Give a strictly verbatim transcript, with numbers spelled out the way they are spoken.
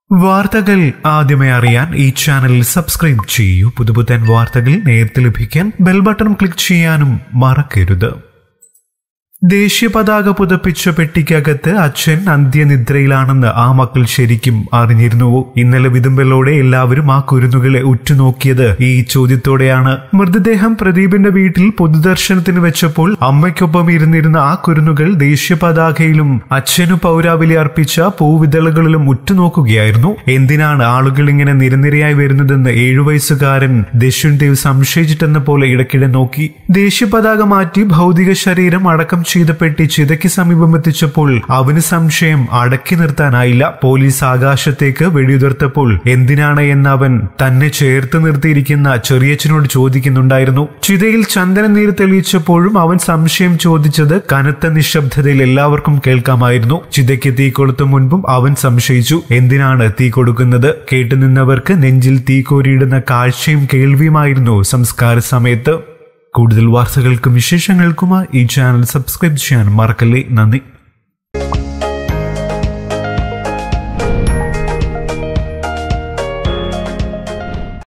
വാർത്തകൾ ആദ്യമേ അറിയാൻ ഈ ചാനൽ സബ്സ്ക്രൈബ് ചെയ്യൂ. പുതുപുത്തൻ വാർത്തകൾ നേരത്തെ ലഭിക്കാൻ ബെൽ ബട്ടൺ ക്ലിക്ക് ചെയ്യാനും മറക്കരുത്. ദേശീയ പതാക പുതപ്പിച്ച പെട്ടിക്കകത്ത് അച്ഛൻ അന്ത്യനിദ്രയിലാണെന്ന് ആ മക്കൾ ശരിക്കും അറിഞ്ഞിരുന്നുവോ? ഇന്നലെ വിതുമ്പലോടെ എല്ലാവരും ആ കുരുന്നുകളെ ഉറ്റുനോക്കിയത് ഈ ചോദ്യത്തോടെയാണ്. മൃതദേഹം പ്രദീപിന്റെ വീട്ടിൽ പൊതുദർശനത്തിന് വെച്ചപ്പോൾ അമ്മയ്ക്കൊപ്പം ഇരുന്നിരുന്ന ആ കുരുന്നുകൾ ദേശീയ പതാകയിലും അച്ഛനു പൗരാവലി അർപ്പിച്ച പൂവിതളുകളിലും ഉറ്റുനോക്കുകയായിരുന്നു. എന്തിനാണ് ആളുകൾ ഇങ്ങനെ നിരനിരയായി വരുന്നതെന്ന് ഏഴു വയസ്സുകാരൻ ദശുൻദേവ് സംശയിച്ചിട്ടെന്ന പോലെ ഇടയ്ക്കിടെ നോക്കി. ദേശീയ പതാക മാറ്റി ഭൗതിക ശരീരം അടക്കം ചെയ്ത പെട്ടി ചിതയ്ക്ക് സമീപം എത്തിച്ചപ്പോൾ അവന് സംശയം അടക്കി നിർത്താനായില്ല. പോലീസ് ആകാശത്തേക്ക് വെടിയുതിർത്തപ്പോൾ എന്തിനാണ് എന്ന് അവൻ തന്നെ ചേർത്ത് നിർത്തിയിരിക്കുന്ന ചെറിയച്ഛനോട് ചോദിക്കുന്നുണ്ടായിരുന്നു. ചിതയിൽ ചന്ദനനീര് തെളിയിച്ചപ്പോഴും അവൻ സംശയം ചോദിച്ചത് കനത്ത നിശബ്ദതയിൽ എല്ലാവർക്കും കേൾക്കാമായിരുന്നു. ചിതയ്ക്ക് തീ കൊളുത്തും മുൻപും അവൻ സംശയിച്ചു, എന്തിനാണ് തീ കൊടുക്കുന്നത്? കേട്ടുനിന്നവർക്ക് നെഞ്ചിൽ തീ കോരിയിടുന്ന കാഴ്ചയും കേൾവിയുമായിരുന്നു സംസ്കാര സമയത്ത്. കൂടുതൽ വാർത്തകൾക്കും വിശേഷങ്ങൾക്കുമായി ഈ ചാനൽ സബ്സ്ക്രൈബ് ചെയ്യാൻ മറക്കല്ലേ. നന്ദി.